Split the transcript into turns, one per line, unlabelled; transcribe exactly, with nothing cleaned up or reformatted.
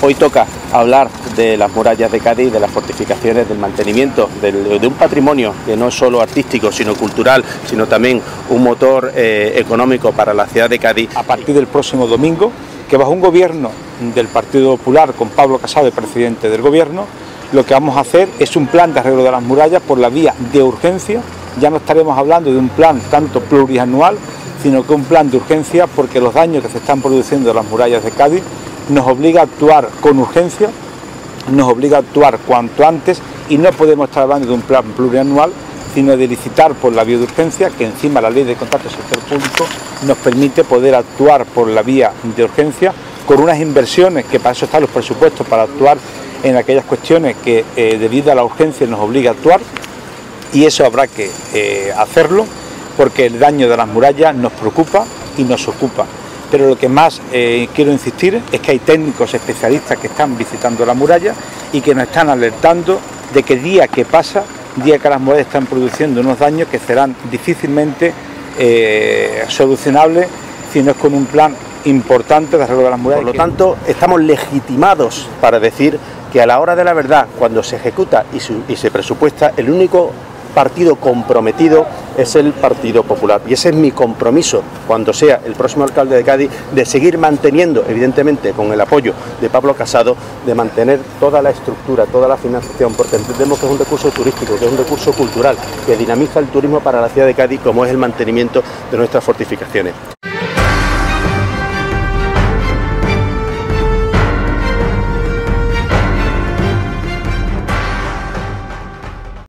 Hoy toca hablar de las murallas de Cádiz, de las fortificaciones, del mantenimiento, del, de un patrimonio que no es solo artístico, sino cultural, sino también un motor eh, económico para la ciudad de Cádiz.
A partir del próximo domingo, que bajo un gobierno del Partido Popular, con Pablo Casado de presidente del gobierno, lo que vamos a hacer es un plan de arreglo de las murallas por la vía de urgencia. Ya no estaremos hablando de un plan tanto plurianual, sino que un plan de urgencia, porque los daños que se están produciendo en las murallas de Cádiz nos obliga a actuar con urgencia, nos obliga a actuar cuanto antes, y no podemos estar hablando de un plan plurianual, sino de licitar por la vía de urgencia, que encima la ley de contratos del sector público nos permite poder actuar por la vía de urgencia con unas inversiones, que para eso están los presupuestos, para actuar en aquellas cuestiones que eh, debido a la urgencia nos obliga a actuar, y eso habrá que eh, hacerlo, porque el daño de las murallas nos preocupa y nos ocupa. Pero lo que más eh, quiero insistir es que hay técnicos especialistas que están visitando la muralla y que nos están alertando de que día que pasa, día que las murallas están produciendo unos daños que serán difícilmente eh, solucionables si no es con un plan importante de arreglo de las murallas.
Por lo tanto, estamos legitimados para decir que a la hora de la verdad, cuando se ejecuta y, su, y se presupuesta, el único partido comprometido es el Partido Popular, y ese es mi compromiso cuando sea el próximo alcalde de Cádiz, de seguir manteniendo, evidentemente con el apoyo de Pablo Casado, de mantener toda la estructura, toda la financiación, porque entendemos que es un recurso turístico, que es un recurso cultural, que dinamiza el turismo para la ciudad de Cádiz, como es el mantenimiento de nuestras fortificaciones.